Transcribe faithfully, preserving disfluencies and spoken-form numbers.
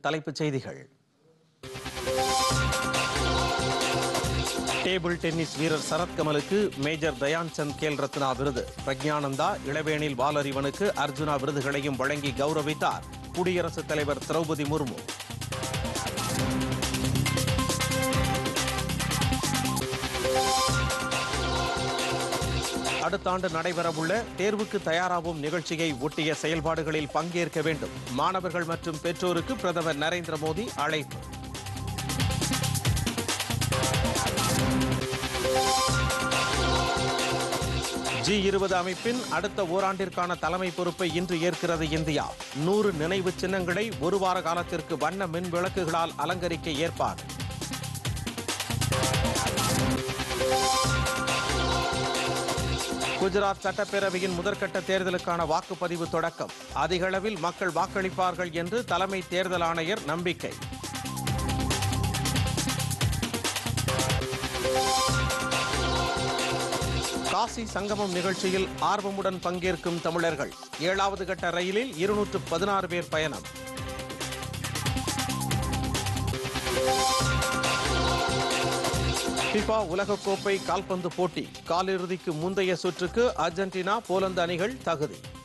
தலைப்புச் செய்திகள். Table tennis வீரர் சரத்கமலுக்கு மேஜர் தயான் சந்த் கேல் ரத்னா விருது. பிரக்ஞானந்தா, இளவேனில் வாலறிவனுக்கு அர்ஜுனா விருதுகளையும் வழங்கி கௌரவித்தார் குடியரசுத் தலைவர் திரௌபதி முர்மு. அடுத்த ஆண்டு நடைபெறவுள்ள தேர்வுக்கு தயாராகும் நிகழ்ச்சியை ஒட்டிய செயல்பாடுகளில் பங்கேற்க வேண்டும். மாணவர்கள் மற்றும் பெற்றோருக்கு பிரதமர் நரேந்திர மோடி அழைப்பு. ஜி இருபது அமைப்பின் அடுத்த ஓராண்டிற்கான தலைமை பொறுப்பை இன்று ஏற்கிறது இந்தியா. நூறு நினைவு சின்னங்களை ஒரு வார காலத்திற்கு வண்ண மின் விளக்குகளால் அலங்கரிக்க ஏற்பாடு. குஜராத் சட்டப்பேரவையின் முதற்கட்ட தேர்தலுக்கான வாக்குப்பதிவு தொடக்கம். அதிக அளவில் மக்கள் வாக்களிப்பார்கள் என்று தலைமை தேர்தல் ஆணையர் நம்பிக்கை. காசி சங்கமம் நிகழ்ச்சியில் ஆர்வமுடன் பங்கேற்கும் தமிழர்கள். ஏழாவது கட்ட ரயிலில் இருநூற்று பதினாறு பேர் பயணம். ஃபிஃபா உலகக்கோப்பை கால்பந்து போட்டி காலிறுதிக்கு முந்தைய சுற்றுக்கு அர்ஜென்டினா, போலந்து அணிகள் தகுதி.